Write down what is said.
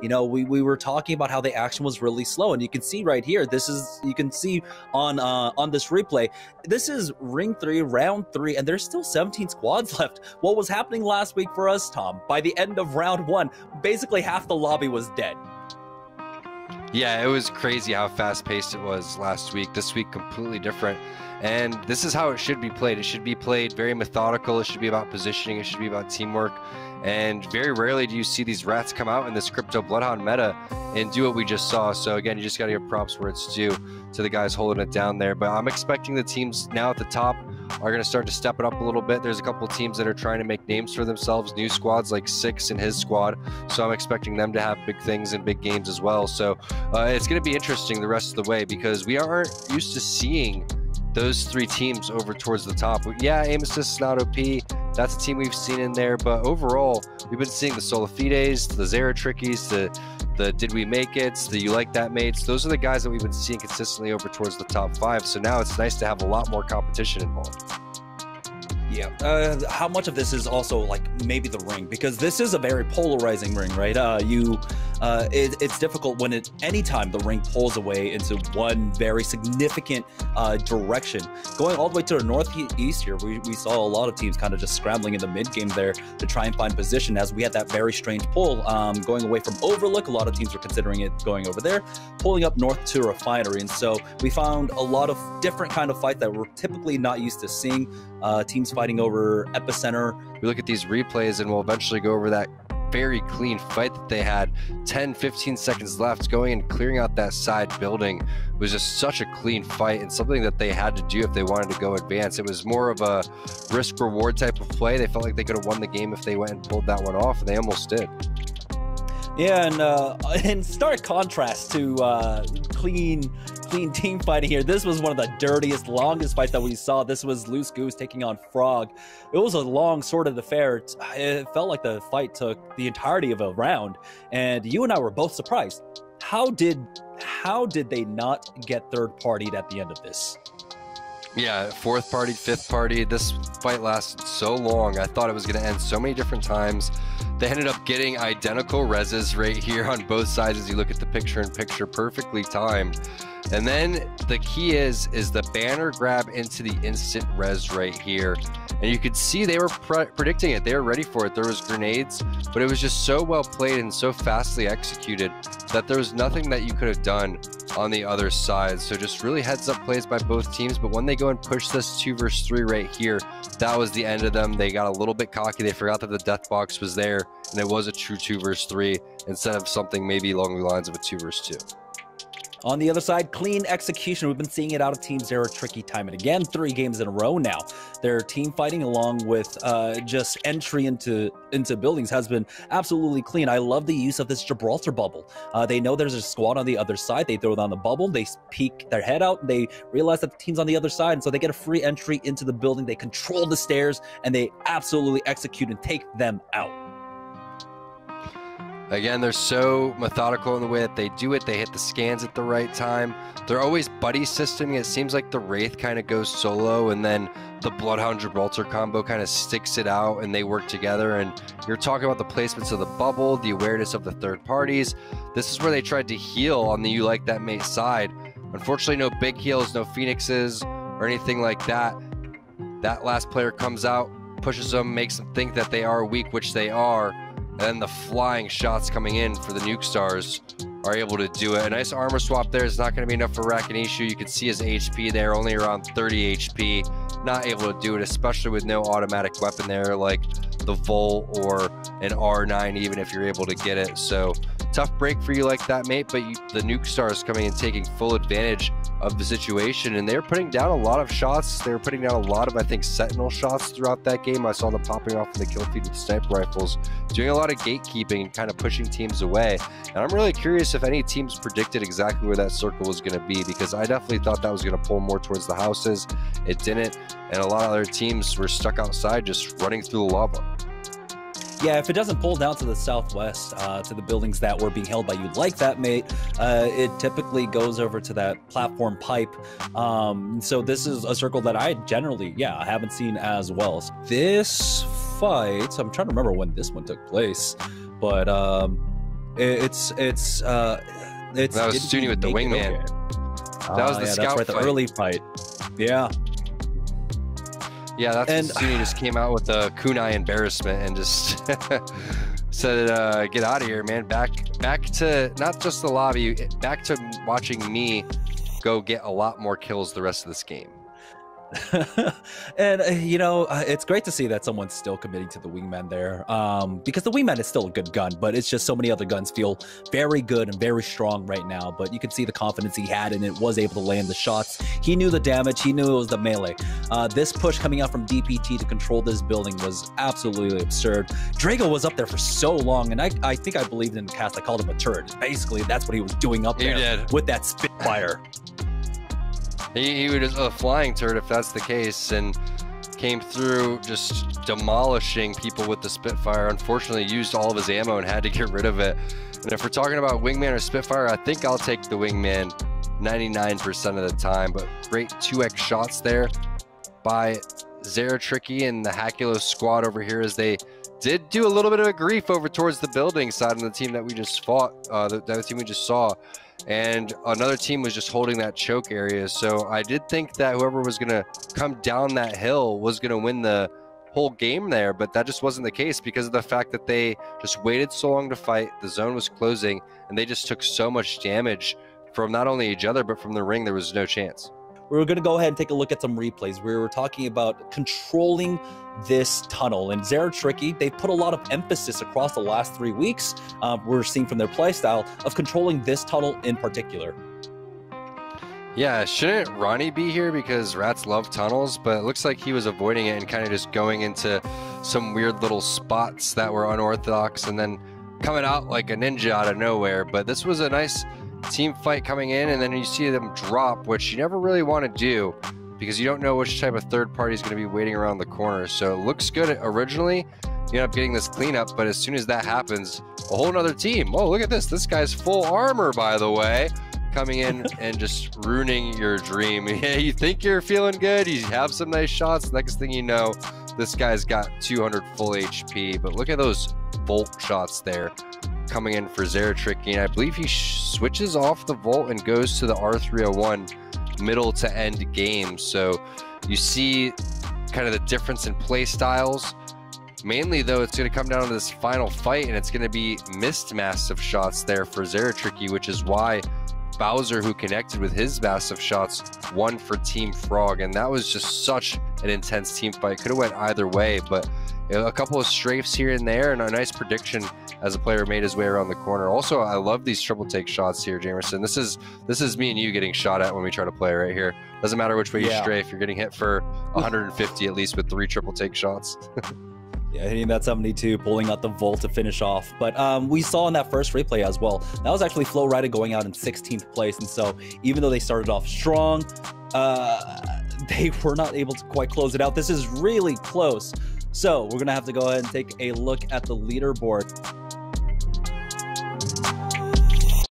You know, we were talking about how the action was really slow, and you can see right here, you can see on this replay, this is Ring 3, Round 3, and there's still 17 squads left. What was happening last week for us, Tom? By the end of Round 1, basically half the lobby was dead. Yeah, it was crazy how fast-paced it was last week. This week, completely different. And this is how it should be played. It should be played very methodical. It should be about positioning. It should be about teamwork. And very rarely do you see these rats come out in this Crypto Bloodhound meta and do what we just saw. So again, you just got to give props where it's due to the guys holding it down there. But I'm expecting the teams now at the top are going to start to step it up a little bit. There's a couple of teams that are trying to make names for themselves, new squads like Six and his squad. So I'm expecting them to have big things and big games as well. So it's going to be interesting the rest of the way because we aren't used to seeing those three teams over towards the top. Yeah, Aim Assist is not OP. That's a team we've seen in there, but overall, we've been seeing the Solafides, the Zera Trickies, the Did We Make It, the You Like That Mates. Those are the guys that we've been seeing consistently over towards the top 5. So now it's nice to have a lot more competition involved. Yeah, how much of this is also like maybe the ring, because this is a very polarizing ring, right? It's difficult when anytime the ring pulls away into one very significant direction. Going all the way to the northeast here, we saw a lot of teams kind of just scrambling in the mid game there to try and find position, as we had that very strange pull going away from Overlook. A lot of teams were considering it going over there, pulling up north to Refinery, and so we found a lot of different kind of fight that we're typically not used to seeing. Teams fighting over Epicenter. We look at these replays and we'll eventually go over that very clean fight that they had. 10-15 seconds left, going and clearing out that side building was just such a clean fight and something that they had to do if they wanted to go advance. It was more of a risk reward type of play. They felt like they could have won the game if they went and pulled that one off, and they almost did. Yeah, and in stark contrast to clean team fighting here, this was one of the dirtiest, longest fights that we saw. This was Loose Goose taking on Frog. It was a long, sordid affair. It felt like the fight took the entirety of a round, and you and I were both surprised. How did they not get third-partied at the end of this? Yeah, fourth party, fifth party. This fight lasted so long. I thought it was going to end so many different times. They ended up getting identical reses right here on both sides as you look at the picture-in-picture, perfectly timed. And then the key is the banner grab into the instant res right here. And you could see they were predicting it. They were ready for it. There was grenades, but it was just so well played and so fastly executed that there was nothing that you could have done on the other side. So just really heads up plays by both teams. But when they go and push this 2 versus 3 right here, that was the end of them. They got a little bit cocky. They forgot that the death box was there and it was a true 2 versus 3 instead of something maybe along the lines of a 2 versus 2. On the other side, clean execution. We've been seeing it out of Team Zera Tricky time and again, 3 games in a row now. Their team fighting along with just entry into buildings has been absolutely clean. I love the use of this Gibraltar bubble. They know there's a squad on the other side. They throw down the bubble. They peek their head out. They realize that the team's on the other side, and so they get a free entry into the building. They control the stairs, and they absolutely execute and take them out. Again, they're so methodical in the way that they do it. They hit the scans at the right time. They're always buddy systeming. It seems like the Wraith kind of goes solo, and then the Bloodhound Gibraltar combo kind of sticks it out, and they work together. And you're talking about the placements of the bubble, the awareness of the third parties. This is where they tried to heal on the You Like That Mate side. Unfortunately, no big heals, no Phoenixes, or anything like that. That last player comes out, pushes them, makes them think that they are weak, which they are. And then the flying shots coming in for the Nuke Stars are able to do it. A nice armor swap there is not going to be enough for Rakinishu. You can see his HP there, only around 30 HP. Not able to do it, especially with no automatic weapon there like the Volt or an R9, even if you're able to get it. So tough break for You Like That Mate, but the Nuke Stars coming and taking full advantage of the situation, and they're putting down a lot of shots. They were putting down a lot of, I think, Sentinel shots throughout that game. I saw them popping off in the kill feed with sniper rifles, doing a lot of gatekeeping and kind of pushing teams away. And I'm really curious if any teams predicted exactly where that circle was going to be, because I definitely thought that was going to pull more towards the houses. It didn't, and a lot of other teams were stuck outside just running through the lava. Yeah, if it doesn't pull down to the southwest, to the buildings that were being held by You Like That Mate, it typically goes over to that platform pipe. So this is a circle that I generally, I haven't seen as well. This fight, I'm trying to remember when this one took place, but That was Sunni with the wingman. That was the scout fight. The early fight. Yeah. Yeah, that's when Sunni just came out with a kunai embarrassment and just said, get out of here, man. Back to not just the lobby, back to watching me go get a lot more kills the rest of this game. And you know, it's great to see that someone's still committing to the wingman there, because the wingman is still a good gun, but it's just so many other guns feel very good and very strong right now. But you can see the confidence he had and it was able to land the shots. He knew the damage, he knew it was the melee. This push coming out from DPT to control this building was absolutely absurd. Drago was up there for so long, and I think I believed in the cast. I called him a turret. Basically that's what he was doing up there with that Spitfire. He was a flying turret if that's the case, and came through just demolishing people with the Spitfire. Unfortunately used all of his ammo and had to get rid of it. And if we're talking about wingman or Spitfire, I think I'll take the wingman 99% of the time. But great 2x shots there by Zeratricky and the Hakulos squad over here, as they did do a little bit of a grief over towards the building side of the team that we just fought, the team we just saw. And another team was just holding that choke area. So I did think that whoever was going to come down that hill was going to win the whole game there, but that just wasn't the case because of the fact that they just waited so long to fight. The zone was closing and they just took so much damage from not only each other, but from the ring. There was no chance. We're going to go ahead and take a look at some replays. We were talking about controlling this tunnel, and Zeratricky, they put a lot of emphasis across the last 3 weeks. We're seeing from their playstyle of controlling this tunnel in particular. Yeah, shouldn't Ronnie be here because rats love tunnels, but it looks like he was avoiding it and kind of just going into some weird little spots that were unorthodox and then coming out like a ninja out of nowhere. But this was a nice team fight coming in, and then you see them drop, which you never really want to do because you don't know which type of third party is going to be waiting around the corner. So it looks good originally. You end up getting this cleanup, but as soon as that happens, a whole nother team. Oh, look at this. This guy's full armor, by the way, coming in and just ruining your dream. Yeah, you think you're feeling good. You have some nice shots. Next thing you know, this guy's got 200 full HP. But look at those Volt shots there coming in for Zeratricky, and I believe he switches off the Volt and goes to the R301 middle to end game. So you see kind of the difference in play styles. Mainly though, it's going to come down to this final fight, and it's going to be missed massive shots there for Zeratricky, which is why Bowser, who connected with his massive shots, won for Team Frog. And that was just such an intense team fight. Could have went either way, but you know, a couple of strafes here and there, and a nice prediction as a player made his way around the corner. Also, I love these triple take shots here, Jamerson. This is me and you getting shot at when we try to play right here. Doesn't matter which way you strafe, you're getting hit for 150 at least with 3 triple take shots. Yeah, hitting that 72, pulling out the Volt to finish off. But we saw in that first replay as well, that was actually Flow Rider going out in 16th place. And so even though they started off strong, they were not able to quite close it out. This is really close. So we're going to have to go ahead and take a look at the leaderboard.